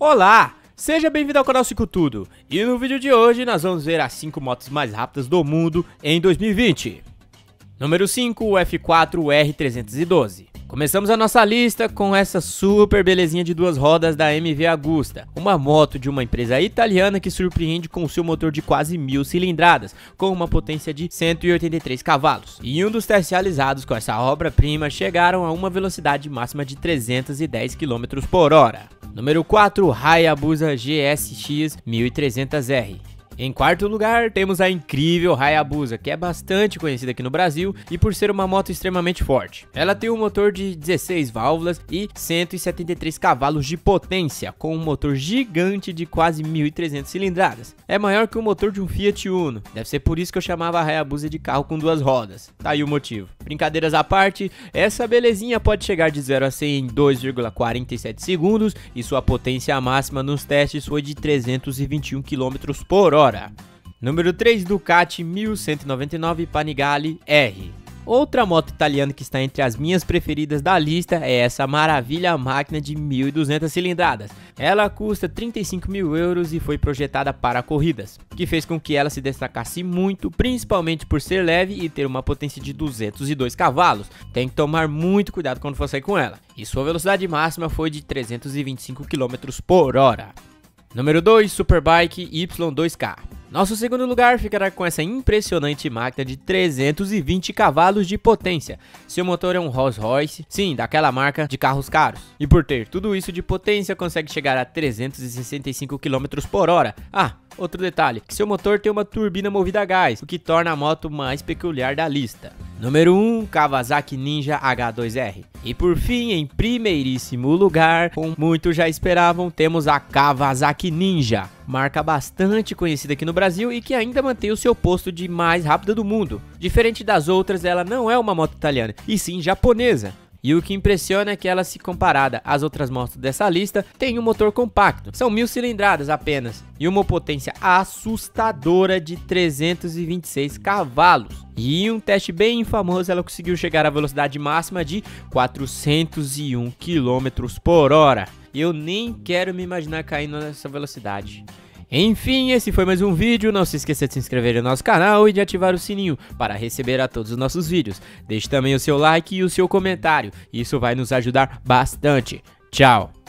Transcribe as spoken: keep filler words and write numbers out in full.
Olá! Seja bem-vindo ao canal Cinco Tudo, e no vídeo de hoje nós vamos ver as cinco motos mais rápidas do mundo em dois mil e vinte. Número cinco, o F quatro R trezentos e doze. Começamos a nossa lista com essa super belezinha de duas rodas da M V Agusta, uma moto de uma empresa italiana que surpreende com seu motor de quase mil cilindradas, com uma potência de cento e oitenta e três cavalos. E um dos testes realizados com essa obra-prima chegaram a uma velocidade máxima de trezentos e dez quilômetros por hora. Número quatro, Hayabusa G S X mil e trezentos R. Em quarto lugar, temos a incrível Hayabusa, que é bastante conhecida aqui no Brasil e por ser uma moto extremamente forte. Ela tem um motor de dezesseis válvulas e cento e setenta e três cavalos de potência, com um motor gigante de quase mil e trezentas cilindradas. É maior que o motor de um Fiat Uno, deve ser por isso que eu chamava a Hayabusa de carro com duas rodas. Tá aí o motivo. Brincadeiras à parte, essa belezinha pode chegar de zero a cem em dois vírgula quarenta e sete segundos e sua potência máxima nos testes foi de trezentos e vinte e um quilômetros por hora. Número três, Ducati mil cento e noventa e nove Panigale R. Outra moto italiana que está entre as minhas preferidas da lista é essa maravilha máquina de mil e duzentas cilindradas. Ela custa trinta e cinco mil euros e foi projetada para corridas, que fez com que ela se destacasse muito, principalmente por ser leve e ter uma potência de duzentos e dois cavalos. Tem que tomar muito cuidado quando for sair com ela. E sua velocidade máxima foi de trezentos e vinte e cinco quilômetros por hora. Número dois, Superbike Y dois K. Nosso segundo lugar ficará com essa impressionante máquina de trezentos e vinte cavalos de potência. Seu motor é um Rolls Royce, sim, daquela marca de carros caros. E por ter tudo isso de potência, consegue chegar a trezentos e sessenta e cinco quilômetros por hora. Ah, outro detalhe, que seu motor tem uma turbina movida a gás, o que torna a moto mais peculiar da lista. Número um, Kawasaki Ninja H dois R. E por fim, em primeiríssimo lugar, como muitos já esperavam, temos a Kawasaki Ninja, marca bastante conhecida aqui no Brasil e que ainda mantém o seu posto de mais rápida do mundo. Diferente das outras, ela não é uma moto italiana, e sim japonesa. E o que impressiona é que ela, se comparada às outras motos dessa lista, tem um motor compacto. São mil cilindradas apenas e uma potência assustadora de trezentos e vinte e seis cavalos. E em um teste bem famoso, ela conseguiu chegar à velocidade máxima de quatrocentos e um quilômetros por hora. Eu nem quero me imaginar caindo nessa velocidade. Enfim, esse foi mais um vídeo. Não se esqueça de se inscrever no nosso canal e de ativar o sininho para receber a todos os nossos vídeos. Deixe também o seu like e o seu comentário, isso vai nos ajudar bastante. Tchau!